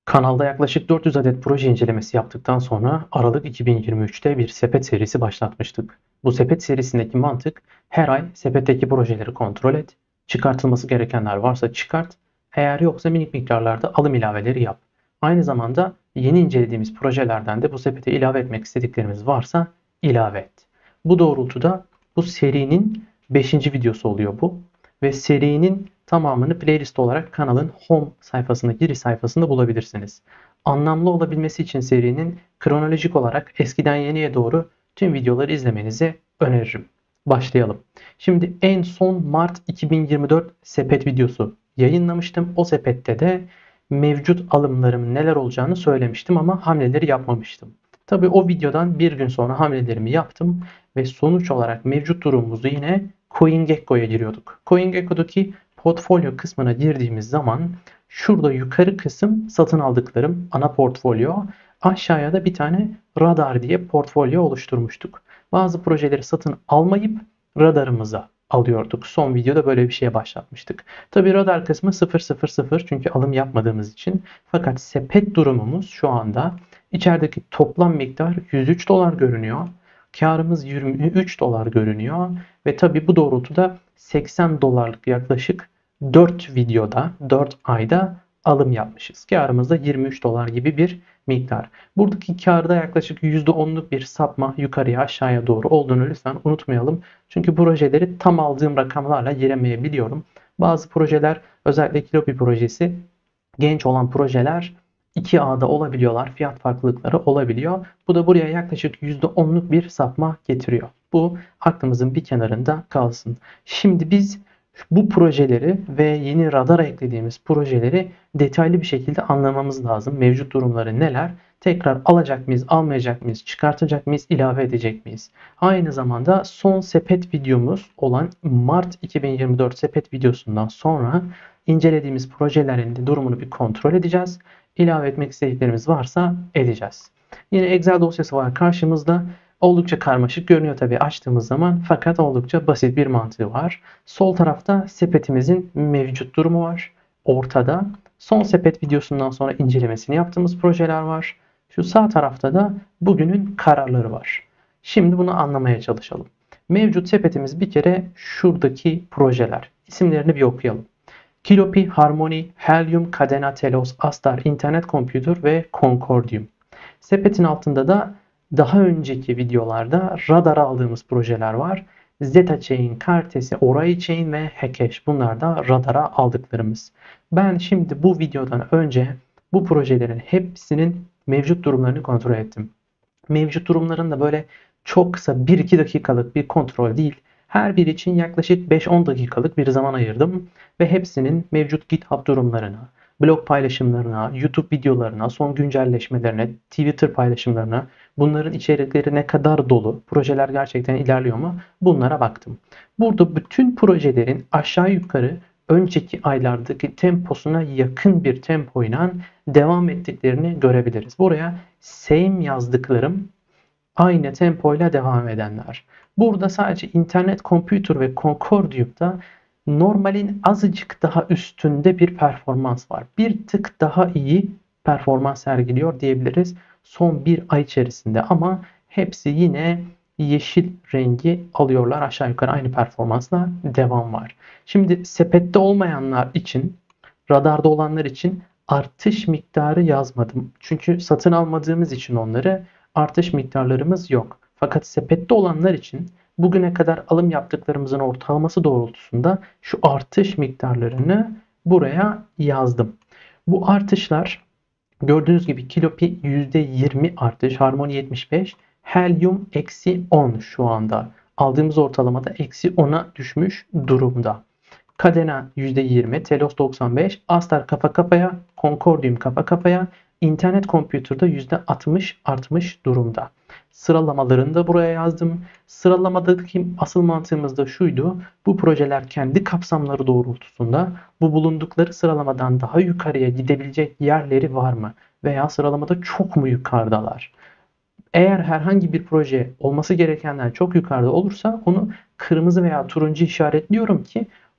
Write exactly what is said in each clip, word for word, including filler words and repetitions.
Kanalda yaklaşık dört yüz adet proje incelemesi yaptıktan sonra Aralık iki bin yirmi üçte bir sepet serisi başlatmıştık. Bu sepet serisindeki mantık her ay sepetteki projeleri kontrol et, çıkartılması gerekenler varsa çıkart, eğer yoksa minik miktarlarda alım ilaveleri yap. Aynı zamanda yeni incelediğimiz projelerden de bu sepete ilave etmek istediklerimiz varsa ilave et. Bu doğrultuda bu serinin beşinci videosu oluyor bu ve serinin tamamını playlist olarak kanalın home sayfasında, giriş sayfasında bulabilirsiniz. Anlamlı olabilmesi için serinin kronolojik olarak eskiden yeniye doğru tüm videoları izlemenizi öneririm. Başlayalım. Şimdi en son Mart iki bin yirmi dört sepet videosu yayınlamıştım. O sepette de mevcut alımlarımın neler olacağını söylemiştim ama hamleleri yapmamıştım. Tabii o videodan bir gün sonra hamlelerimi yaptım ve sonuç olarak mevcut durumumuzu yine CoinGecko'ya giriyorduk. CoinGecko'daki portfolyo kısmına girdiğimiz zaman şurada yukarı kısım satın aldıklarım ana portfolyo. Aşağıya da bir tane radar diye portfolyo oluşturmuştuk. Bazı projeleri satın almayıp radarımıza alıyorduk. Son videoda böyle bir şeye başlatmıştık. Tabi radar kısmı sıfır sıfır sıfır çünkü alım yapmadığımız için. Fakat sepet durumumuz şu anda içerideki toplam miktar yüz üç dolar görünüyor. Karımız yirmi üç dolar görünüyor. Ve tabi bu doğrultuda seksen dolarlık yaklaşık dört videoda, dört ayda alım yapmışız. Karımız da yirmi üç dolar gibi bir miktar. Buradaki karda yaklaşık yüzde onluk bir sapma yukarıya aşağıya doğru olduğunu lütfen unutmayalım. Çünkü projeleri tam aldığım rakamlarla giremeyebiliyorum. Bazı projeler, özellikle Kilopi projesi, genç olan projeler iki A'da olabiliyorlar. Fiyat farklılıkları olabiliyor. Bu da buraya yaklaşık yüzde onluk bir sapma getiriyor. Bu aklımızın bir kenarında kalsın. Şimdi biz bu projeleri ve yeni radara eklediğimiz projeleri detaylı bir şekilde anlamamız lazım. Mevcut durumları neler? Tekrar alacak mıyız, almayacak mıyız, çıkartacak mıyız, ilave edecek miyiz? Aynı zamanda son sepet videomuz olan Mart iki bin yirmi dört sepet videosundan sonra incelediğimiz projelerin de durumunu bir kontrol edeceğiz. İlave etmek istediklerimiz varsa edeceğiz. Yine Excel dosyası var karşımızda. Oldukça karmaşık görünüyor tabii açtığımız zaman, fakat oldukça basit bir mantığı var. Sol tarafta sepetimizin mevcut durumu var. Ortada son sepet videosundan sonra incelemesini yaptığımız projeler var. Şu sağ tarafta da bugünün kararları var. Şimdi bunu anlamaya çalışalım. Mevcut sepetimiz bir kere şuradaki projeler. İsimlerini bir okuyalım. Kilopi, Harmony, Helium, Cadena, Telos, Astar, Internet Computer ve Concordium. Sepetin altında da daha önceki videolarda radar aldığımız projeler var. Zeta Chain, Cartesi, Orai Chain ve Hackesh. Bunlar da radara aldıklarımız. Ben şimdi bu videodan önce bu projelerin hepsinin mevcut durumlarını kontrol ettim. Mevcut durumların da böyle çok kısa bir iki dakikalık bir kontrol değil. Her biri için yaklaşık beş on dakikalık bir zaman ayırdım ve hepsinin mevcut GitHub durumlarına, blog paylaşımlarına, YouTube videolarına, son güncelleşmelerine, Twitter paylaşımlarına, bunların içerikleri ne kadar dolu, projeler gerçekten ilerliyor mu, bunlara baktım. Burada bütün projelerin aşağı yukarı önceki aylardaki temposuna yakın bir tempoyla devam ettiklerini görebiliriz. Buraya same yazdıklarım aynı tempoyla devam edenler. Burada sadece Internet Computer ve Concordium'da normalin azıcık daha üstünde bir performans var. Bir tık daha iyi performans sergiliyor diyebiliriz son bir ay içerisinde, ama hepsi yine yeşil rengi alıyorlar. Aşağı yukarı aynı performansla devam var. Şimdi sepette olmayanlar için, radarda olanlar için artış miktarı yazmadım. Çünkü satın almadığımız için onları artış miktarlarımız yok. Fakat sepette olanlar için bugüne kadar alım yaptıklarımızın ortalaması doğrultusunda şu artış miktarlarını buraya yazdım. Bu artışlar gördüğünüz gibi Kilopi yüzde yirmi artış, Harmony yetmiş beş, Helium eksi on şu anda. Aldığımız ortalamada eksi ona düşmüş durumda. Cadena yüzde yirmi, Telos doksan beş, Astar kafa kafaya, Concordium kafa kafaya, Internet Computer'da yüzde altmış artmış durumda. Sıralamalarını da buraya yazdım. Sıralamadaki asıl mantığımız da şuydu. Bu projeler kendi kapsamları doğrultusunda bu bulundukları sıralamadan daha yukarıya gidebilecek yerleri var mı? Veya sıralamada çok mu yukarıdalar? Eğer herhangi bir proje olması gerekenden çok yukarıda olursa onu kırmızı veya turuncu işaretliyorum ki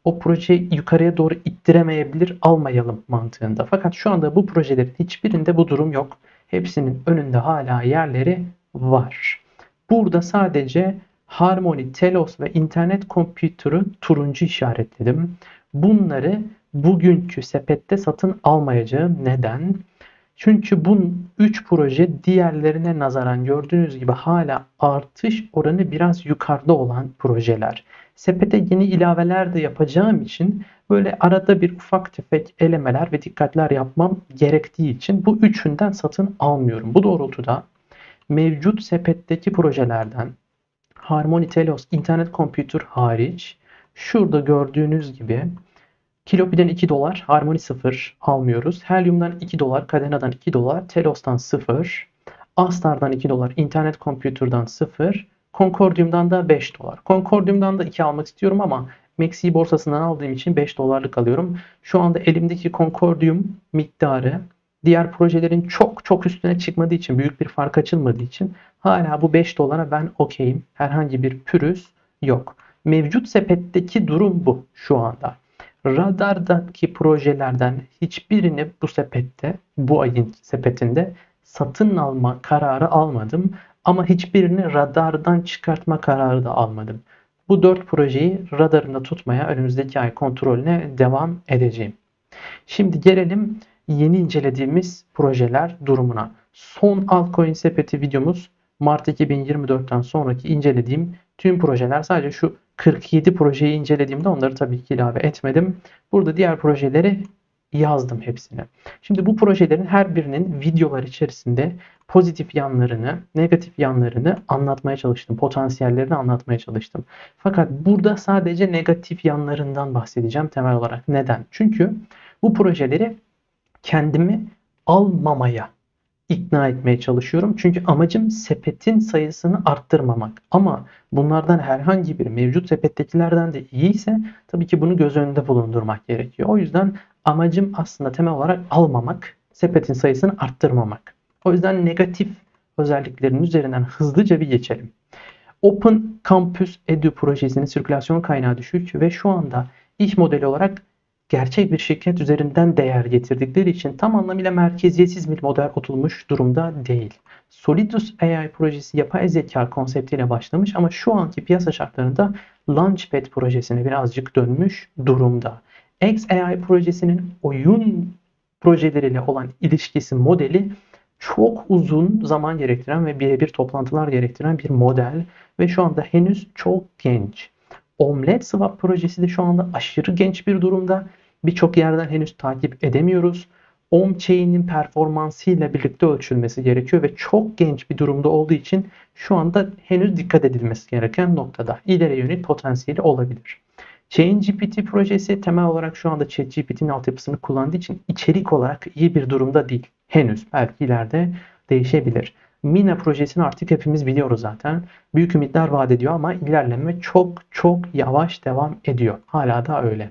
o projeyi yukarıya doğru ittiremeyebilir, almayalım mantığında. Fakat şu anda bu projelerin hiçbirinde bu durum yok. Hepsinin önünde hala yerleri var. Burada sadece Harmony, Telos ve Internet Computer'ı turuncu işaretledim. Bunları bugünkü sepette satın almayacağım. Neden? Çünkü bu üç proje diğerlerine nazaran gördüğünüz gibi hala artış oranı biraz yukarıda olan projeler. Sepete yeni ilaveler de yapacağım için böyle arada bir ufak tefek elemeler ve dikkatler yapmam gerektiği için bu üçünden satın almıyorum. Bu doğrultuda mevcut sepetteki projelerden Harmony, Telos, Internet Computer hariç şurada gördüğünüz gibi Kilopiden iki dolar, Harmony sıfır almıyoruz. Helium'dan iki dolar, Cadena'dan iki dolar, Telos'tan sıfır, Astar'dan iki dolar, Internet Computer'dan sıfır, Concordium'dan da beş dolar. Concordium'dan da iki almak istiyorum ama M A C I borsasından aldığım için beş dolarlık alıyorum. Şu anda elimdeki Concordium miktarı diğer projelerin çok çok üstüne çıkmadığı için, büyük bir fark açılmadığı için hala bu beş dolara ben okeyim. Herhangi bir pürüz yok. Mevcut sepetteki durum bu şu anda. Radardaki projelerden hiçbirini bu sepette, bu ayın sepetinde satın alma kararı almadım. Ama hiçbirini radardan çıkartma kararı da almadım. Bu dört projeyi radarımda tutmaya önümüzdeki ay kontrolüne devam edeceğim. Şimdi gelelim yeni incelediğimiz projeler durumuna. Son altcoin sepeti videomuz Mart iki bin yirmi dörtten sonraki incelediğim tüm projeler. Sadece şu kırk yedi projeyi incelediğimde onları tabii ki ilave etmedim. Burada diğer projeleri yazdım hepsini. Şimdi bu projelerin her birinin videolar içerisinde pozitif yanlarını, negatif yanlarını anlatmaya çalıştım. Potansiyellerini anlatmaya çalıştım. Fakat burada sadece negatif yanlarından bahsedeceğim temel olarak. Neden? Çünkü bu projeleri kendimi almamaya ikna etmeye çalışıyorum. Çünkü amacım sepetin sayısını arttırmamak. Ama bunlardan herhangi bir mevcut sepettekilerden de iyiyse tabii ki bunu göz önünde bulundurmak gerekiyor. O yüzden amacım aslında temel olarak almamak, sepetin sayısını arttırmamak. O yüzden negatif özelliklerin üzerinden hızlıca bir geçelim. Open Campus Edu projesinin sirkülasyon kaynağı düşük ve şu anda iş modeli olarak gerçek bir şirket üzerinden değer getirdikleri için tam anlamıyla merkeziyetsiz bir model oturmuş durumda değil. Solidus A I projesi yapay zeka konseptiyle başlamış ama şu anki piyasa şartlarında Launchpad projesine birazcık dönmüş durumda. X A I projesinin oyun projeleriyle olan ilişkisi modeli çok uzun zaman gerektiren ve birebir toplantılar gerektiren bir model ve şu anda henüz çok genç. Omlet Swap projesi de şu anda aşırı genç bir durumda. Birçok yerden henüz takip edemiyoruz. On-chain'in performansıyla birlikte ölçülmesi gerekiyor ve çok genç bir durumda olduğu için şu anda henüz dikkat edilmesi gereken noktada. İleri yönelik potansiyeli olabilir. ChainGPT projesi temel olarak şu anda ChatGPT'nin altyapısını kullandığı için içerik olarak iyi bir durumda değil. Henüz. Belki ileride değişebilir. Mina projesini artık hepimiz biliyoruz zaten. Büyük ümitler vaat ediyor ama ilerleme çok çok yavaş devam ediyor. Hala da öyle.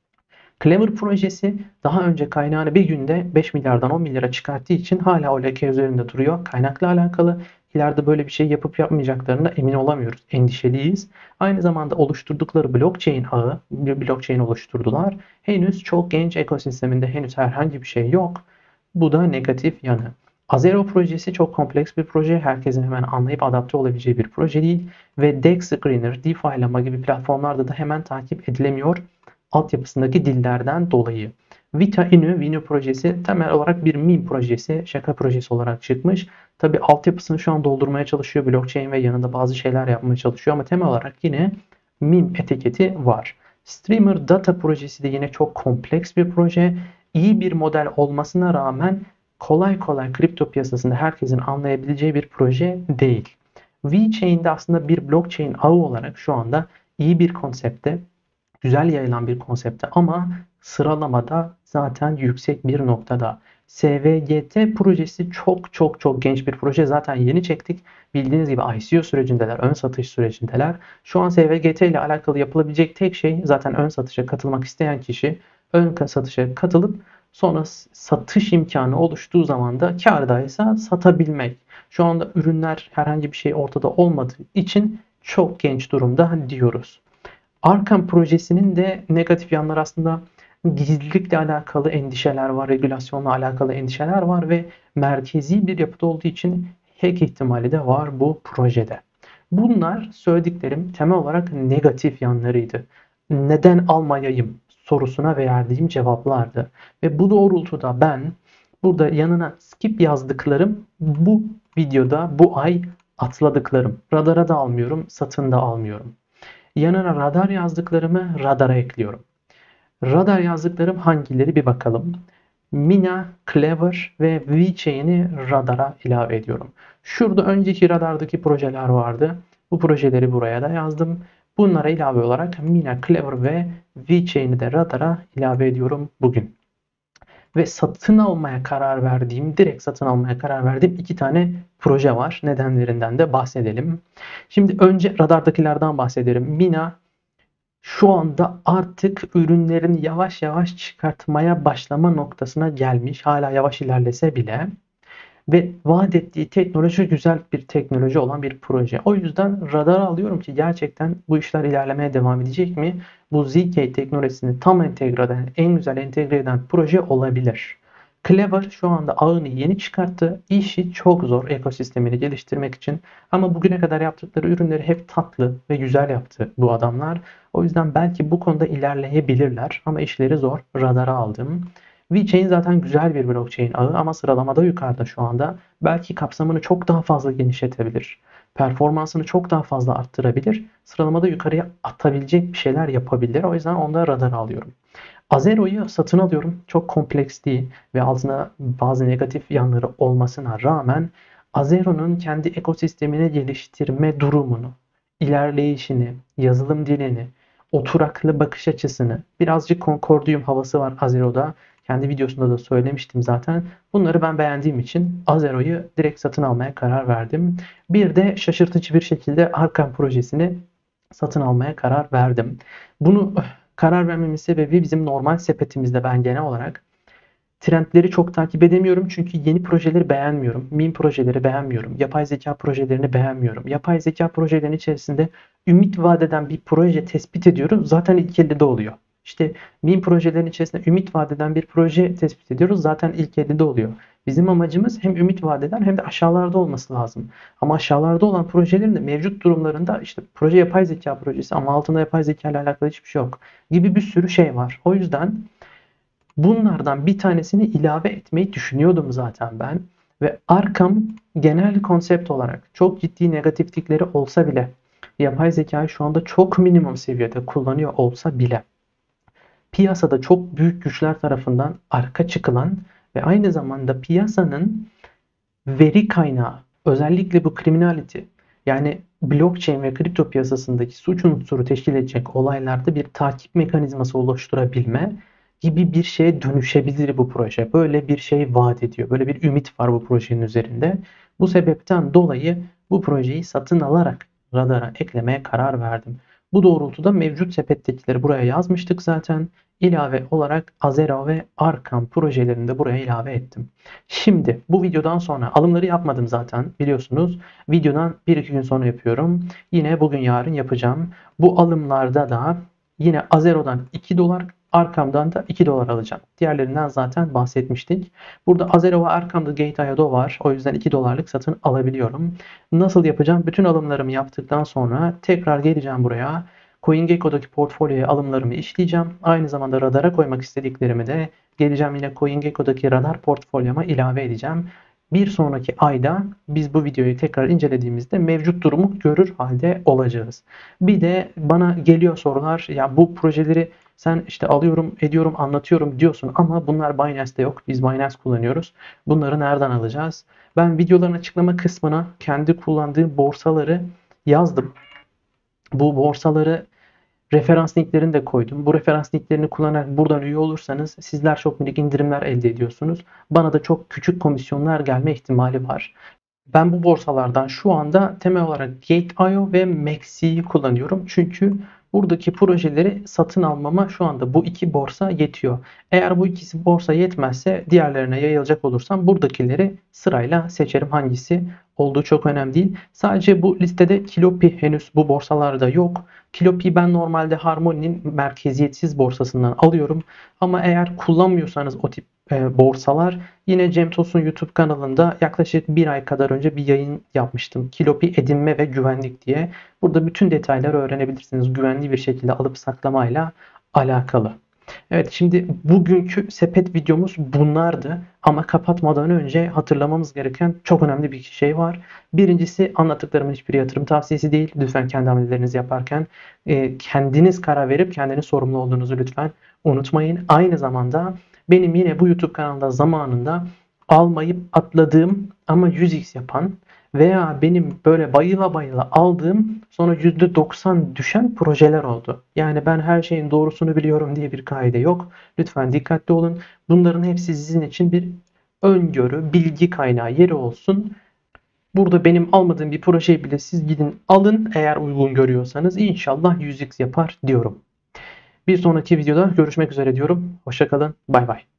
Clever projesi daha önce kaynağını bir günde beş milyardan on milyara çıkarttığı için hala o leke üzerinde duruyor. Kaynakla alakalı ileride böyle bir şey yapıp yapmayacaklarına emin olamıyoruz. Endişeliyiz. Aynı zamanda oluşturdukları blockchain ağı, bir blockchain oluşturdular. Henüz çok genç ekosisteminde henüz herhangi bir şey yok. Bu da negatif yanı. Azero projesi çok kompleks bir proje. Herkesin hemen anlayıp adapte olabileceği bir proje değil. Ve Dex Screener, DeFi gibi platformlarda da hemen takip edilemiyor altyapısındaki dillerden dolayı. Vita Inu, Vinu projesi temel olarak bir meme projesi, şaka projesi olarak çıkmış. Tabi altyapısını şu an doldurmaya çalışıyor. Blockchain ve yanında bazı şeyler yapmaya çalışıyor ama temel olarak yine meme etiketi var. Streamer Data projesi de yine çok kompleks bir proje. İyi bir model olmasına rağmen kolay kolay kripto piyasasında herkesin anlayabileceği bir proje değil. VeChain de aslında bir blockchain ağı olarak şu anda iyi bir konsepte, güzel yayılan bir konsepte ama sıralamada zaten yüksek bir noktada. S V G T projesi çok çok çok genç bir proje. Zaten yeni çektik. Bildiğiniz gibi I C O sürecindeler, ön satış sürecindeler. Şu an S V G T ile alakalı yapılabilecek tek şey zaten ön satışa katılmak isteyen kişi ön satışa katılıp sonra satış imkanı oluştuğu zaman da kârdaysa satabilmek. Şu anda ürünler herhangi bir şey ortada olmadığı için çok genç durumda diyoruz. Arkham projesinin de negatif yanları aslında gizlilikle alakalı endişeler var, regülasyonla alakalı endişeler var ve merkezi bir yapıda olduğu için hack ihtimali de var bu projede. Bunlar söylediklerim temel olarak negatif yanlarıydı. Neden almayayım sorusuna verdiğim cevaplardı. Ve bu doğrultuda ben burada yanına skip yazdıklarım bu videoda bu ay atladıklarım. Radara da almıyorum, satın da almıyorum. Yanına radar yazdıklarımı radara ekliyorum. Radar yazdıklarım hangileri bir bakalım. Mina, Clever ve VeChain'i radara ilave ediyorum. Şurada önceki radardaki projeler vardı. Bu projeleri buraya da yazdım. Bunlara ilave olarak Mina, Clever ve VeChain'i de radara ilave ediyorum bugün. Ve satın almaya karar verdiğim, direkt satın almaya karar verdiğim iki tane proje var. Nedenlerinden de bahsedelim. Şimdi önce radardakilerden bahsederim. Mina şu anda artık ürünlerin yavaş yavaş çıkartmaya başlama noktasına gelmiş. Hala yavaş ilerlese bile. Ve vaat ettiği teknoloji güzel bir teknoloji olan bir proje. O yüzden radara alıyorum ki gerçekten bu işler ilerlemeye devam edecek mi? Bu Z K teknolojisini tam entegre eden, en güzel entegre eden proje olabilir. Clever şu anda ağını yeni çıkarttı. İşi çok zor ekosistemini geliştirmek için. Ama bugüne kadar yaptıkları ürünleri hep tatlı ve güzel yaptı bu adamlar. O yüzden belki bu konuda ilerleyebilirler. Ama işleri zor. Radara aldım. VeChain zaten güzel bir blockchain ağı ama sıralamada yukarıda şu anda. Belki kapsamını çok daha fazla genişletebilir. Performansını çok daha fazla arttırabilir. Sıralamada yukarıya atabilecek bir şeyler yapabilir. O yüzden onda radar alıyorum. Azero'yu satın alıyorum. Çok kompleks değil ve altında bazı negatif yanları olmasına rağmen Azero'nun kendi ekosistemini geliştirme durumunu, ilerleyişini, yazılım dilini, oturaklı bakış açısını, birazcık Concordium havası var Azero'da. Kendi videosunda da söylemiştim zaten. Bunları ben beğendiğim için Azero'yu direkt satın almaya karar verdim. Bir de şaşırtıcı bir şekilde Arkham projesini satın almaya karar verdim. Bunu karar vermemin sebebi bizim normal sepetimizde ben genel olarak trendleri çok takip edemiyorum çünkü yeni projeleri beğenmiyorum. Meme projeleri beğenmiyorum. Yapay zeka projelerini beğenmiyorum. Yapay zeka projelerinin içerisinde ümit vaat eden bir proje tespit ediyorum. Zaten ilk elde oluyor. İşte meme projelerin içerisinde ümit vaat eden bir proje tespit ediyoruz. Zaten ilk elde oluyor. Bizim amacımız hem ümit vaat eden hem de aşağılarda olması lazım. Ama aşağılarda olan projelerin de mevcut durumlarında işte proje yapay zeka projesi ama altında yapay zeka ile alakalı hiçbir şey yok gibi bir sürü şey var. O yüzden bunlardan bir tanesini ilave etmeyi düşünüyordum zaten ben. Ve Arkham genel konsept olarak çok ciddi negatiflikleri olsa bile yapay zekayı şu anda çok minimum seviyede kullanıyor olsa bile piyasada çok büyük güçler tarafından arka çıkılan ve aynı zamanda piyasanın veri kaynağı, özellikle bu criminality yani blockchain ve kripto piyasasındaki suç unsuru teşkil edecek olaylarda bir takip mekanizması oluşturabilme gibi bir şeye dönüşebilir bu proje. Böyle bir şey vaat ediyor. Böyle bir ümit var bu projenin üzerinde. Bu sebepten dolayı bu projeyi satın alarak radara eklemeye karar verdim. Bu doğrultuda mevcut sepettekileri buraya yazmıştık zaten. İlave olarak Azero ve Arkham projelerini de buraya ilave ettim. Şimdi bu videodan sonra alımları yapmadım zaten biliyorsunuz. Videodan bir iki gün sonra yapıyorum. Yine bugün yarın yapacağım. Bu alımlarda da yine Azero'dan iki dolar, Arkham'dan da iki dolar alacağım. Diğerlerinden zaten bahsetmiştik. Burada Azero ve Arkham'da Gate nokta io var. O yüzden iki dolarlık satın alabiliyorum. Nasıl yapacağım? Bütün alımlarımı yaptıktan sonra tekrar geleceğim buraya. CoinGecko'daki portfolyoya alımlarımı işleyeceğim. Aynı zamanda radara koymak istediklerimi de geleceğim yine CoinGecko'daki radar portfolyoma ilave edeceğim. Bir sonraki ayda biz bu videoyu tekrar incelediğimizde mevcut durumu görür halde olacağız. Bir de bana geliyor sorular. Ya bu projeleri sen işte alıyorum, ediyorum, anlatıyorum diyorsun ama bunlar Binance'te yok. Biz Binance kullanıyoruz. Bunları nereden alacağız? Ben videoların açıklama kısmına kendi kullandığım borsaları yazdım. Bu borsaları referans linklerini de koydum. Bu referans linklerini kullanarak buradan üye olursanız sizler çok minik indirimler elde ediyorsunuz. Bana da çok küçük komisyonlar gelme ihtimali var. Ben bu borsalardan şu anda temel olarak Gate nokta io ve Maxi'yi kullanıyorum. Çünkü buradaki projeleri satın almama şu anda bu iki borsa yetiyor. Eğer bu ikisi borsa yetmezse diğerlerine yayılacak olursam buradakileri sırayla seçerim. Hangisi olduğu çok önemli değil. Sadece bu listede Kilopi henüz bu borsalarda yok. Kilopi'yi ben normalde Harmony'nin merkeziyetsiz borsasından alıyorum. Ama eğer kullanmıyorsanız o tip e, borsalar, yine Cem Tosun YouTube kanalında yaklaşık bir ay kadar önce bir yayın yapmıştım. Kilopi edinme ve güvenlik diye. Burada bütün detayları öğrenebilirsiniz. Güvenli bir şekilde alıp saklamayla alakalı. Evet, şimdi bugünkü sepet videomuz bunlardı. Ama kapatmadan önce hatırlamamız gereken çok önemli bir şey var. Birincisi, anlattıklarımın hiçbir yatırım tavsiyesi değil. Lütfen kendi hamlelerinizi yaparken e, kendiniz karar verip kendiniz sorumlu olduğunuzu lütfen unutmayın. Aynı zamanda benim yine bu YouTube kanalında zamanında almayıp atladığım ama yüz x yapan veya benim böyle bayıla bayıla aldığım sonra yüzde doksan düşen projeler oldu. Yani ben her şeyin doğrusunu biliyorum diye bir kaide yok. Lütfen dikkatli olun. Bunların hepsi sizin için bir öngörü, bilgi kaynağı yeri olsun. Burada benim almadığım bir projeyi bile siz gidin alın, eğer uygun görüyorsanız inşallah yüz x yapar diyorum. Bir sonraki videoda görüşmek üzere diyorum. Hoşça kalın. Bay bay.